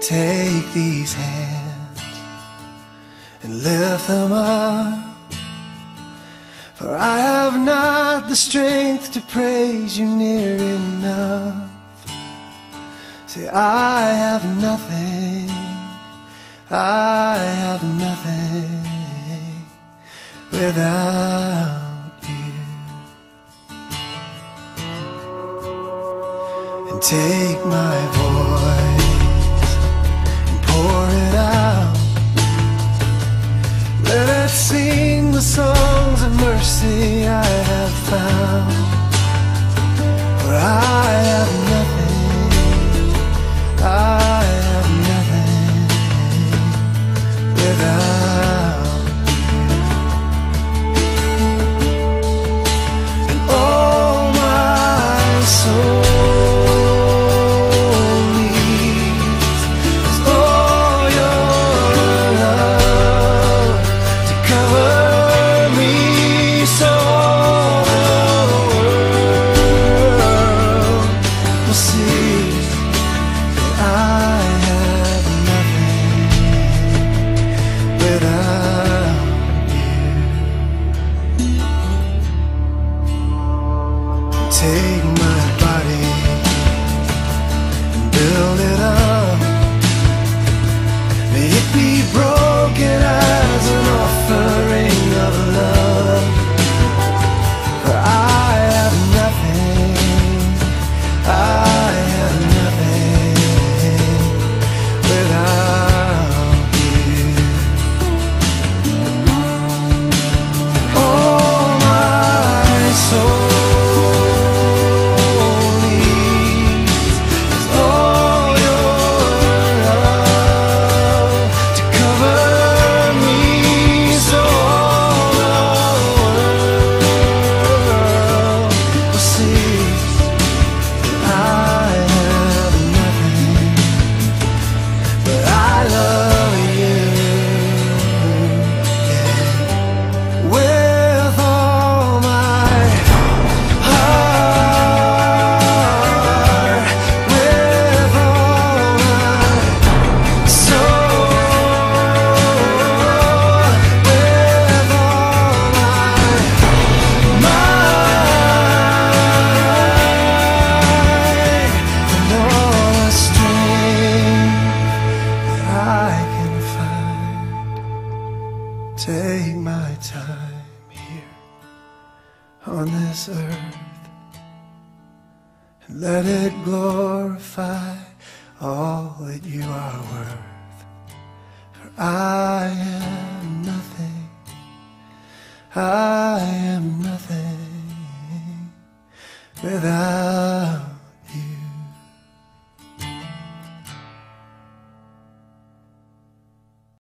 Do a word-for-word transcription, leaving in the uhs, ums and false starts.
Take these hands and lift them up, for I have not the strength to praise you near enough. Say, I have nothing, I have nothing without you. And take my voice and pour it out. Let it sing the songs of mercy I have found. For I have nothing, I have nothing without you. And all my soul take my body and build it up. May it be broken as an offering of love. For I have nothing, I have nothing without you. Oh, my soul take my time here on this earth and let it glorify all that you are worth. For I am nothing, I am nothing without